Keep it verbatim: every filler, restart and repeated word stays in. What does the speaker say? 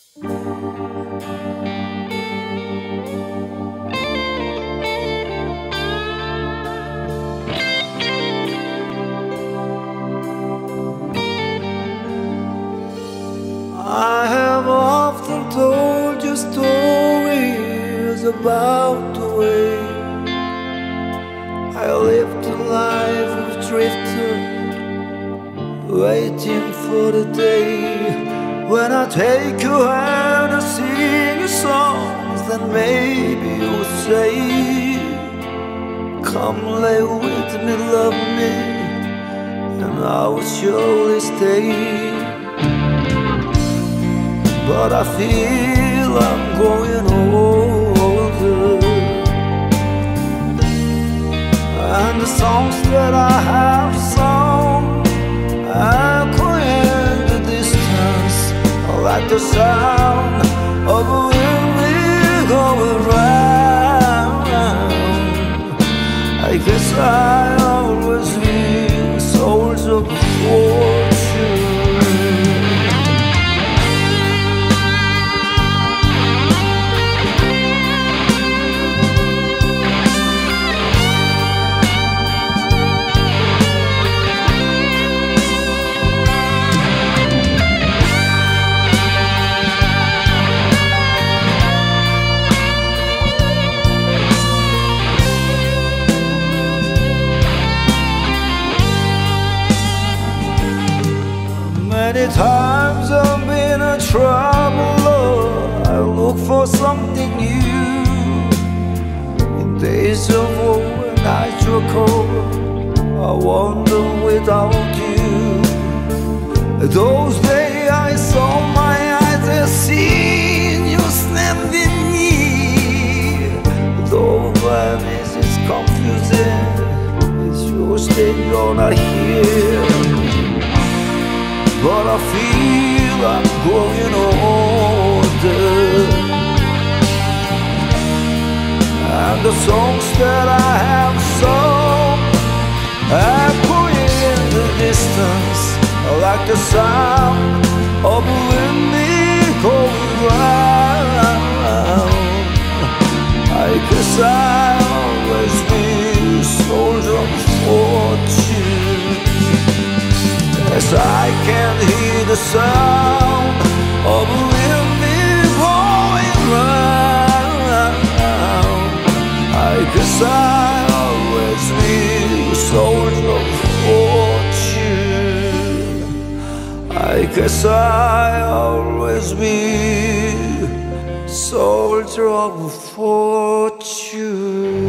I have often told you stories about the way I lived a life of drifter, waiting for the day when I take your hand and sing your songs. Then maybe you would say, come lay with me, love me, and I would surely stay. But I feel I'm growing older, and the songs that I have sung echo in the distance, like the sound of a wind going round. I guess I always been souls of fortune. Many times I've been a traveler, I look for something new. In days of war and nights were cold, I wander without you. Those days I saw my eyes have seen you standing near. Though my miss is confusing, it's yours that you're not here. But I feel I'm growing older, and the songs that I have sung echo in the distance, like the sound of a wind going round. I guess I always be soldier of fortune, as I can hear the sound of a wind going round. I guess I always be a soldier of fortune. I guess I always be soldier of fortune.